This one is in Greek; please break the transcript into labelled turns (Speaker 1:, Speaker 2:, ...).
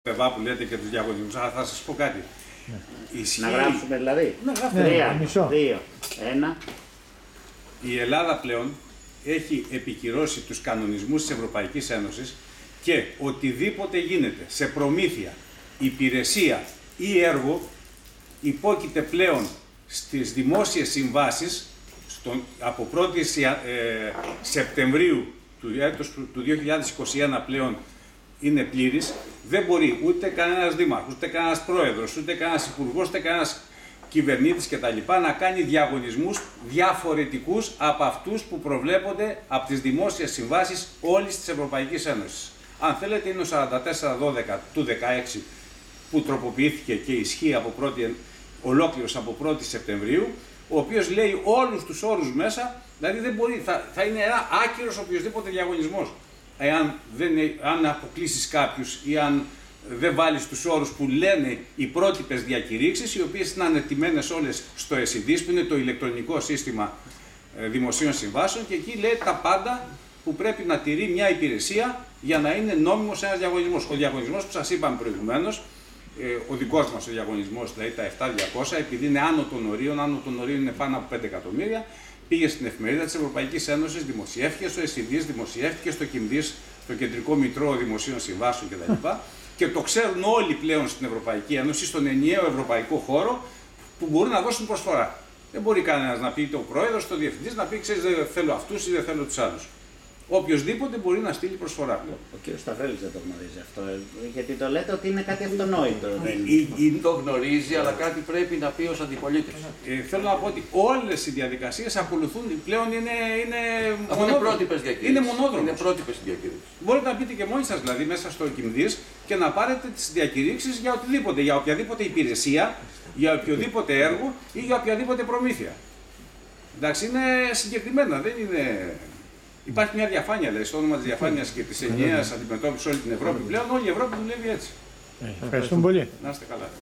Speaker 1: Πεβά που λέτε και τους διαγωνισμούς, αλλά θα σας πω κάτι.
Speaker 2: Να γράψουμε δηλαδή.
Speaker 1: Να γράψουμε.
Speaker 2: 3, 2, 1.
Speaker 1: Η Ελλάδα πλέον έχει επικυρώσει τους κανονισμούς της Ευρωπαϊκής Ένωσης και οτιδήποτε γίνεται σε προμήθεια, υπηρεσία ή έργο υπόκειται πλέον στις δημόσιες συμβάσεις από 1η Σεπτεμβρίου του 2021 πλέον είναι πλήρης. Δεν μπορεί ούτε κανένας δήμαρχος, ούτε κανένας πρόεδρος, ούτε κανένας υπουργός, ούτε κανένας κυβερνήτης κτλ. Να κάνει διαγωνισμούς διαφορετικούς από αυτούς που προβλέπονται από τις δημόσιες συμβάσεις όλης της Ευρωπαϊκής Ένωσης. Αν θέλετε, είναι ο 4412 του 2016 που τροποποιήθηκε και ισχύει ολόκληρος από 1η Σεπτεμβρίου, ο οποίος λέει όλους τους όρους μέσα, δηλαδή δεν μπορεί, θα είναι ένα άκυρος οποιοδήποτε διαγωνισμός. Αν αποκλείσεις κάποιους ή αν δεν βάλεις τους όρους που λένε οι πρότυπες διακηρύξεις, οι οποίες είναι ανετιμένες όλες στο ECDIS, που είναι το ηλεκτρονικό σύστημα δημοσίων συμβάσεων, και εκεί λέει τα πάντα που πρέπει να τηρεί μια υπηρεσία για να είναι νόμιμος ένας διαγωνισμός. Ο διαγωνισμός που σας είπαμε προηγουμένως, ο δικός μας ο διαγωνισμός, δηλαδή τα 7200, επειδή είναι άνω των ορίων είναι πάνω από 5 εκατομμύρια, πήγε στην εφημερίδα της Ευρωπαϊκής Ένωσης, δημοσιεύτηκε στο ECDIS, δημοσιεύτηκε στο KIMDIS, το Κεντρικό Μητρό Δημοσίων Συμβάσεων κτλ. Και το ξέρουν όλοι πλέον στην Ευρωπαϊκή Ένωση, στον ενιαίο ευρωπαϊκό χώρο, που μπορούν να δώσουν προσφορά. Δεν μπορεί κανένας να πει, είτε ο πρόεδρος, είτε ο διευθυντής, να πει: ξέρεις, δεν θέλω αυτούς ή δεν θέλω τους άλλους. Οποιοςδήποτε μπορεί να στείλει προσφορά.
Speaker 2: Ο κ. Σταυρέλης δεν το γνωρίζει αυτό, γιατί το λέτε ότι είναι κάτι αυτονόητο.
Speaker 3: Το γνωρίζει, αλλά κάτι πρέπει να πει ως αντιπολίτης.
Speaker 1: Θέλω να πω ότι όλες οι διαδικασίες ακολουθούν, πλέον
Speaker 3: είναι πρότυπες διακήρυξης.
Speaker 1: Είναι μονόδρομες.
Speaker 3: Είναι πρότυπες διακήρυξης.
Speaker 1: Μπορείτε να μπείτε και μόνοι σας δηλαδή μέσα στο KIMDIS και να πάρετε τις διακηρύξεις για οτιδήποτε, για οποιαδήποτε υπηρεσία, για οποιοδήποτε έργο ή για οποιαδήποτε προμήθεια. Εντάξει, είναι συγκεκριμένα, δεν είναι. Υπάρχει μια διαφάνεια, δηλαδή, στο όνομα της διαφάνειας και της ενιαίας αντιμετώπισης όλη την Ευρώπη. Πλέον όλη η Ευρώπη δουλεύει έτσι.
Speaker 4: Ευχαριστούμε πολύ.
Speaker 1: Να είστε καλά.